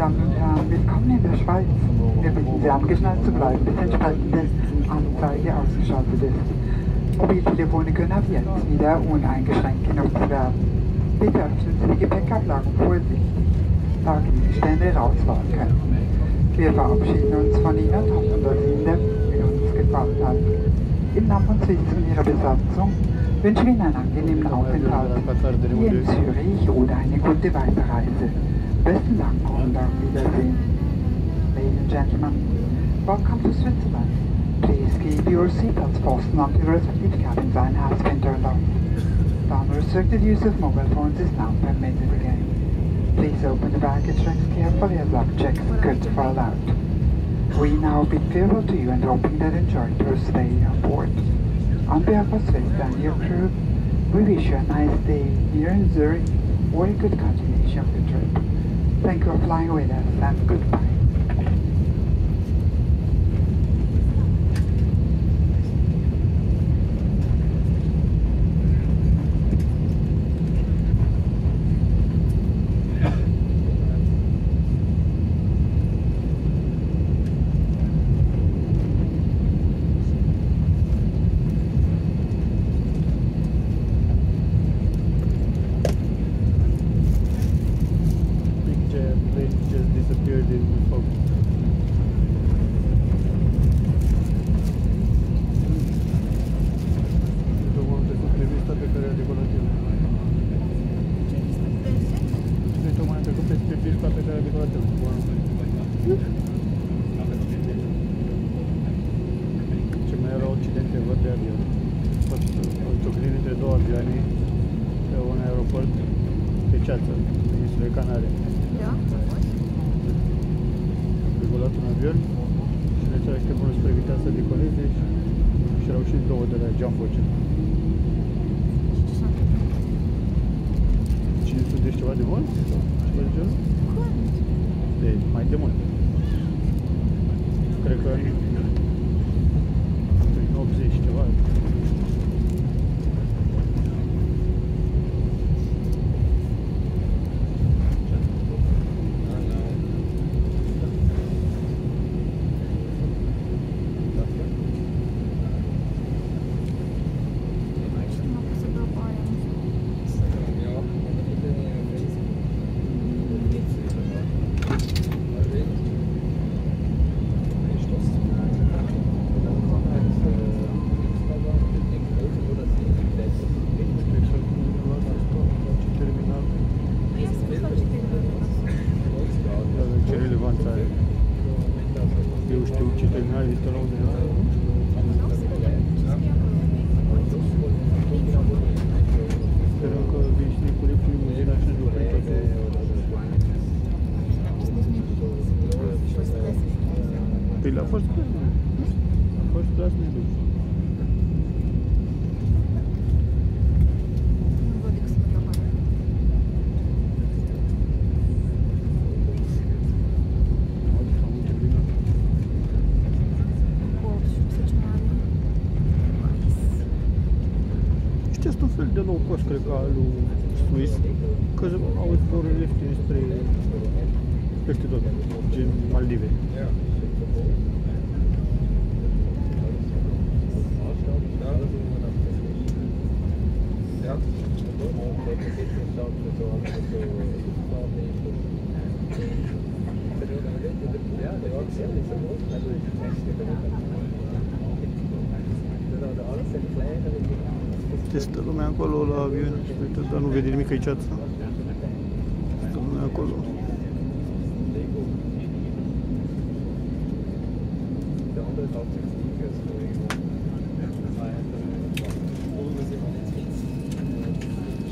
Damen und Herren, willkommen in der Schweiz. Wir bitten Sie angeschnallt zu bleiben, bis entsprechende Anzeige ausgeschaltet ist. Mobiltelefone können ab jetzt wieder uneingeschränkt genutzt werden. Bitte öffnen Sie die Gepäckablagen vorsichtig, da Gegenstände rausfallen können. Wir verabschieden uns von Ihnen und hoffen, dass Ihnen der mit uns gefallen hat. Im Namen von Swiss und Ihrer Besatzung wünschen wir Ihnen einen angenehmen Aufenthalt hier in Zürich oder eine gute Weiterreise. Besten Dank und auf Wiedersehen. Ladies and gentlemen, welcome to Switzerland. Please keep your seatbelts fastened until the respective cabin sign has been turned off. The unrestricted use of mobile phones is now permitted again. Please open the baggage racks carefully as lock checks could fall out. We now bid farewell to you and hoping that you enjoyed your stay on board. On behalf of Swiss and your crew, we wish you a nice day here in Zurich or a good continuation of your trip. Thank you for flying with us and goodbye. Disappeared in the fog. Pe care a decolat el. Deci tocmai am trecut peste pista pe care a decolat el. Ce mai erau accidente, văd de avion. A fost o ciocnire între două avioane pe un aeroport pe ceață, în insulele Canare. Da? Decolat un avion și ne țara ștepul spre evita să decoleze și erau și două de la Jumbo-ce. 500 de ceva de mult? Ceva de genul? Când? De mai de mult. Cred că în 80 ceva. Eu știu ce terminal este la unde era. Sperăm că veșnicule cu limuzina și nu pe toate. Păi la first class, nu? First class ne duci. Este un fel de low cost, cred că, al lui Swiss, că au zboruri ieftine spre peste tot, gen Maldive. Stă lumea acolo la avion, dar nu vede nimic aici. Stă lumea acolo.